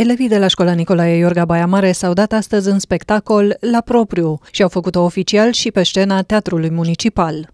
Elevii de la școala Nicolae Iorga Baia Mare s-au dat astăzi în spectacol la propriu și au făcut-o oficial și pe scena Teatrului Municipal.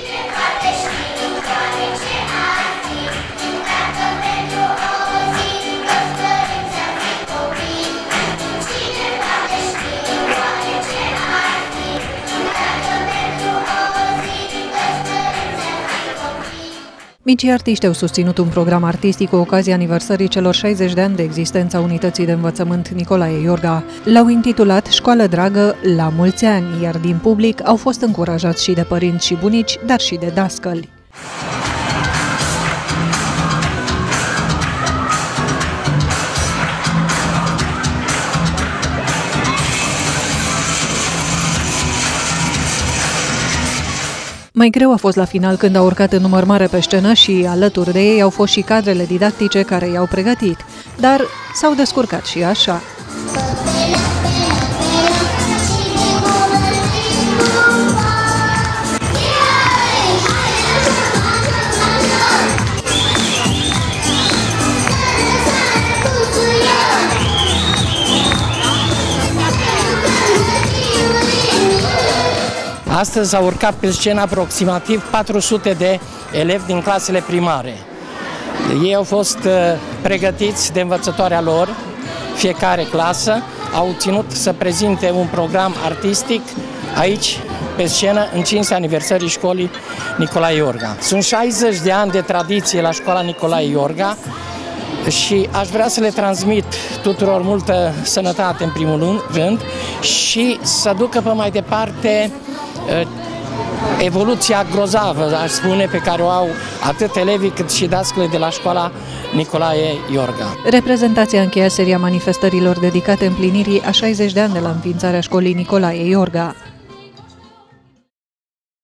Micii artiști au susținut un program artistic cu ocazia aniversării celor 60 de ani de existența Unității de Învățământ Nicolae Iorga. L-au intitulat Școală Dragă, la mulți ani, iar din public au fost încurajați și de părinți și bunici, dar și de dascăli. Mai greu a fost la final când au urcat în număr mare pe scenă și alături de ei au fost și cadrele didactice care i-au pregătit, dar s-au descurcat și așa. Astăzi au urcat pe scenă aproximativ 400 de elevi din clasele primare. Ei au fost pregătiți de învățătoarea lor, fiecare clasă, au ținut să prezinte un program artistic aici, pe scenă, în cinstea aniversării școlii Nicolae Iorga. Sunt 60 de ani de tradiție la școala Nicolae Iorga și aș vrea să le transmit tuturor multă sănătate în primul rând și să ducă pe mai departe evoluția grozavă, aș spune, pe care o au atât elevii cât și dascăle de la școala Nicolae Iorga. Reprezentația încheia seria manifestărilor dedicate împlinirii a 60 de ani de la înființarea școlii Nicolae Iorga.